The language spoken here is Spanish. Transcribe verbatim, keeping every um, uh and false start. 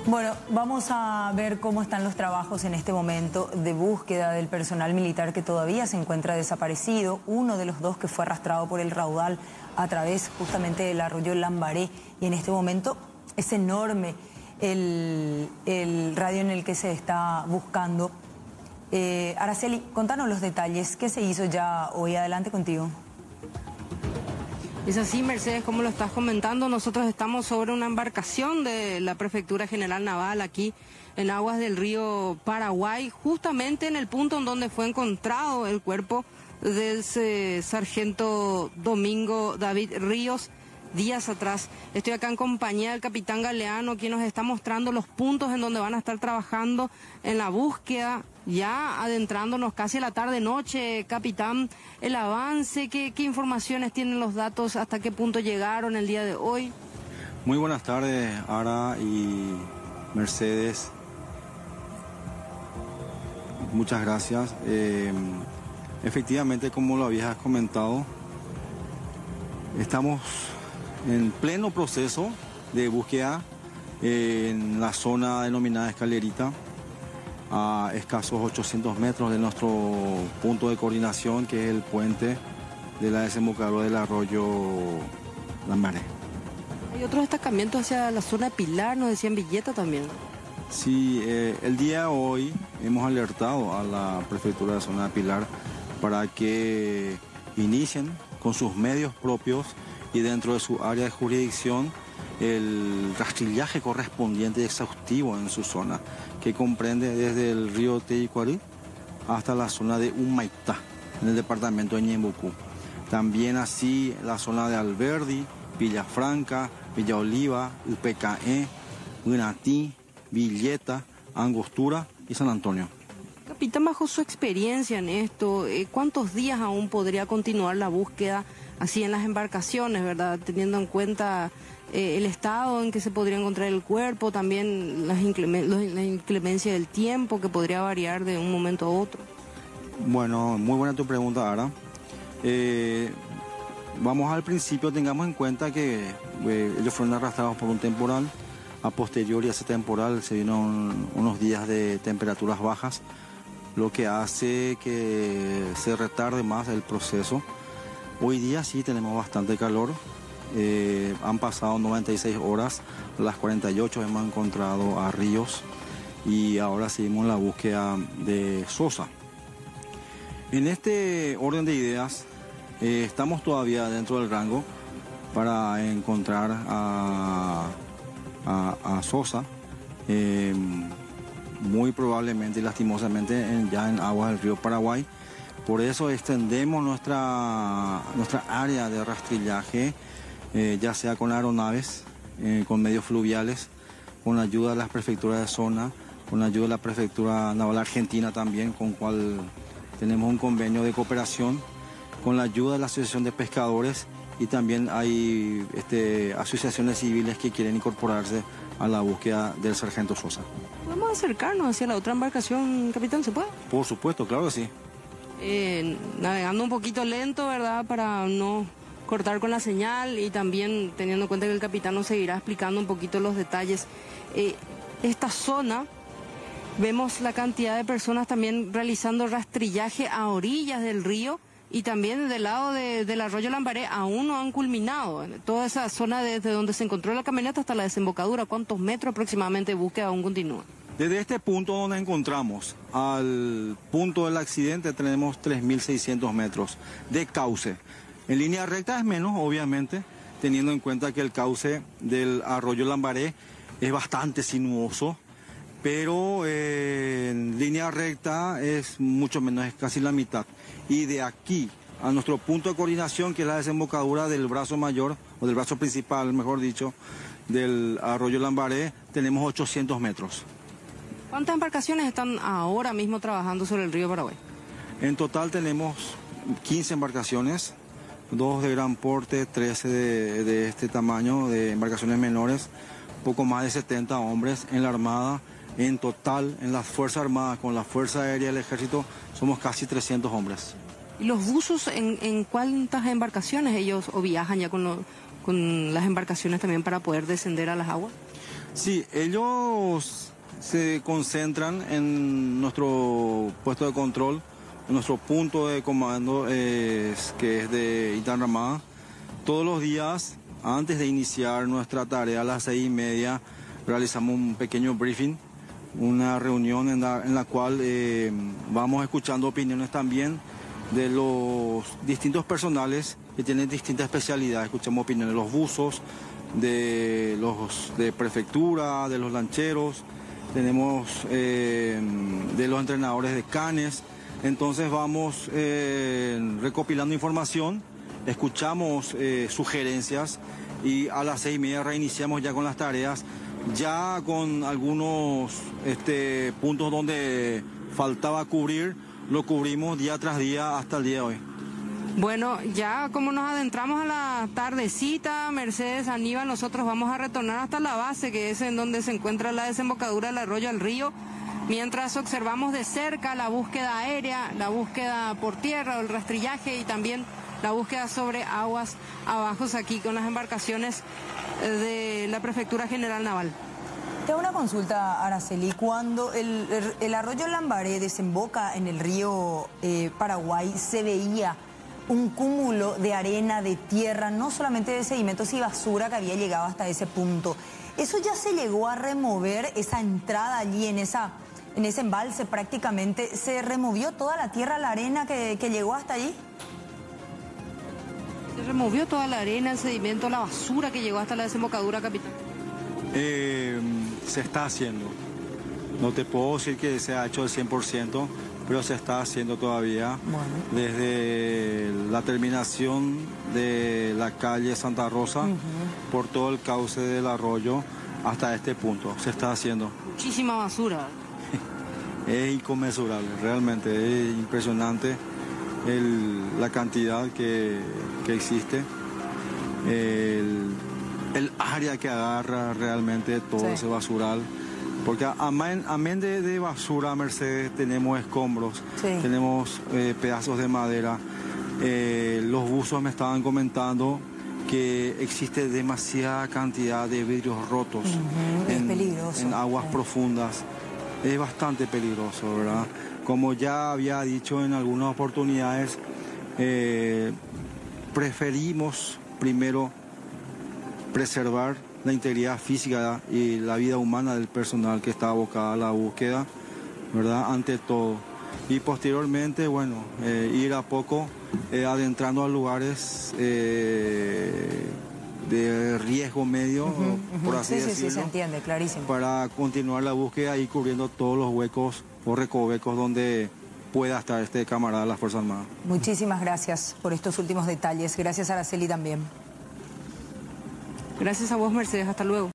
Bueno, vamos a ver cómo están los trabajos en este momento de búsqueda del personal militar que todavía se encuentra desaparecido. Uno de los dos que fue arrastrado por el raudal a través justamente del arroyo Lambaré. Y en este momento es enorme el, el radio en el que se está buscando. Eh, Araceli, contanos los detalles. ¿Qué se hizo ya hoy? Adelante contigo. Es así, Mercedes, como lo estás comentando, nosotros estamos sobre una embarcación de la Prefectura General Naval aquí en aguas del río Paraguay, justamente en el punto en donde fue encontrado el cuerpo del sargento Domingo David Ríos días atrás. Estoy acá en compañía del capitán Galeano, quien nos está mostrando los puntos en donde van a estar trabajando en la búsqueda, ya adentrándonos casi a la tarde-noche. Capitán, el avance, ¿qué, qué informaciones tienen los datos? ¿Hasta qué punto llegaron el día de hoy? Muy buenas tardes, Ara y Mercedes. Muchas gracias. Eh, efectivamente, como lo habías comentado, estamos en pleno proceso de búsqueda en la zona denominada Escalerita, a escasos ochocientos metros de nuestro punto de coordinación, que es el puente de la desembocadura del arroyo Lambaré. Hay otros destacamientos hacia la zona de Pilar, nos decían Villeta también. Sí, eh, el día de hoy hemos alertado a la prefectura de zona de Pilar para que inicien con sus medios propios y dentro de su área de jurisdicción el rastrillaje correspondiente y exhaustivo en su zona, que comprende desde el río Teyicuarí hasta la zona de Humaitá, en el departamento de Ñembucú. También así la zona de Alberdi, Villafranca, Villa Oliva, Upecaé, Unatí, Villeta, Angostura y San Antonio. Capitán, bajo su experiencia en esto, ¿cuántos días aún podría continuar la búsqueda así en las embarcaciones, verdad? Teniendo en cuenta eh, el estado en que se podría encontrar el cuerpo, también las inclemen la inclemencia del tiempo que podría variar de un momento a otro. Bueno, muy buena tu pregunta, Ara. Eh, vamos al principio, tengamos en cuenta que eh, ellos fueron arrastrados por un temporal. A posteriori a ese temporal se vino un, unos días de temperaturas bajas, lo que hace que se retarde más el proceso. Hoy día sí tenemos bastante calor, eh, han pasado noventa y seis horas, a las cuarenta y ocho hemos encontrado a Ríos y ahora seguimos la búsqueda de Sosa. En este orden de ideas, eh, estamos todavía dentro del rango para encontrar a, a, a Sosa, eh, muy probablemente y lastimosamente en, ya en aguas del río Paraguay. Por eso extendemos nuestra, nuestra área de rastrillaje, eh, ya sea con aeronaves, eh, con medios fluviales, con la ayuda de las prefecturas de zona, con la ayuda de la Prefectura Naval Argentina también, con cual tenemos un convenio de cooperación, con la ayuda de la Asociación de Pescadores, y también hay este, asociaciones civiles que quieren incorporarse a la búsqueda del sargento Sosa. ¿Podemos acercarnos hacia la otra embarcación, capitán? ¿Se puede? Por supuesto, claro que sí. Eh, navegando un poquito lento, ¿verdad? Para no cortar con la señal y también teniendo en cuenta que el capitán nos seguirá explicando un poquito los detalles. Eh, esta zona, vemos la cantidad de personas también realizando rastrillaje a orillas del río y también del lado de, del arroyo Lambaré aún no han culminado. Toda esa zona desde donde se encontró la camioneta hasta la desembocadura, ¿cuántos metros aproximadamente de búsqueda aún continúa? Desde este punto donde encontramos al punto del accidente tenemos tres mil seiscientos metros de cauce. En línea recta es menos, obviamente, teniendo en cuenta que el cauce del arroyo Lambaré es bastante sinuoso, pero eh, en línea recta es mucho menos, es casi la mitad. Y de aquí a nuestro punto de coordinación, que es la desembocadura del brazo mayor, o del brazo principal, mejor dicho, del arroyo Lambaré, tenemos ochocientos metros. ¿Cuántas embarcaciones están ahora mismo trabajando sobre el río Paraguay? En total tenemos quince embarcaciones, dos de gran porte, trece de, de este tamaño, de embarcaciones menores, poco más de setenta hombres en la Armada. En total, en las Fuerzas Armadas, con la Fuerza Aérea y el Ejército, somos casi trescientos hombres. ¿Y los buzos en, en cuántas embarcaciones ellos o viajan ya con, lo, con las embarcaciones también para poder descender a las aguas? Sí, ellos se concentran en nuestro puesto de control, en nuestro punto de comando, eh, que es de Itanramá. Todos los días, antes de iniciar nuestra tarea a las seis y media, realizamos un pequeño briefing, una reunión en la, en la cual eh, vamos escuchando opiniones también de los distintos personales que tienen distintas especialidades. Escuchamos opiniones de los buzos, de los de prefectura, de los lancheros, tenemos eh, de los entrenadores de canes. Entonces vamos eh, recopilando información, escuchamos eh, sugerencias y a las seis y media reiniciamos ya con las tareas, ya con algunos este, puntos donde faltaba cubrir, lo cubrimos día tras día hasta el día de hoy. Bueno, ya como nos adentramos a la tardecita, Mercedes, Aníbal, nosotros vamos a retornar hasta la base, que es en donde se encuentra la desembocadura del arroyo al río, mientras observamos de cerca la búsqueda aérea, la búsqueda por tierra, el rastrillaje y también la búsqueda sobre aguas abajo aquí con las embarcaciones de la Prefectura General Naval. Tengo una consulta, Araceli. Cuando el, el, el arroyo Lambaré desemboca en el río eh, Paraguay, se veía un cúmulo de arena, de tierra, no solamente de sedimentos y basura que había llegado hasta ese punto. ¿Eso ya se llegó a remover, esa entrada allí en, esa, en ese embalse prácticamente? ¿Se removió toda la tierra, la arena que, que llegó hasta allí? ¿Se removió toda la arena, el sedimento, la basura que llegó hasta la desembocadura, capitán? Eh, se está haciendo. No te puedo decir que se ha hecho el cien por ciento, pero se está haciendo todavía. Bueno. Desde la terminación de la calle Santa Rosa, uh-huh, por todo el cauce del arroyo hasta este punto. Se está haciendo. Muchísima basura. Es inconmensurable, realmente es impresionante el, la cantidad que, que existe. El, el área que agarra realmente todo, sí, ese basural. Porque amén, amén de, de basura, Mercedes, tenemos escombros, sí, tenemos eh, pedazos de madera. Eh, los buzos me estaban comentando que existe demasiada cantidad de vidrios rotos, uh-huh, en, es peligroso, en aguas, sí, profundas. Es bastante peligroso, ¿verdad? Como ya había dicho en algunas oportunidades, eh, preferimos primero preservar la integridad física y la vida humana del personal que está abocada a la búsqueda, ¿verdad? Ante todo. Y posteriormente, bueno, eh, ir a poco eh, adentrando a lugares eh, de riesgo medio, uh-huh, uh-huh, por así sí, decirlo. Sí, sí, se entiende, clarísimo. Para continuar la búsqueda y cubriendo todos los huecos o recovecos donde pueda estar este camarada de las Fuerzas Armadas. Muchísimas gracias por estos últimos detalles. Gracias, Araceli, también. Gracias a vos, Mercedes. Hasta luego.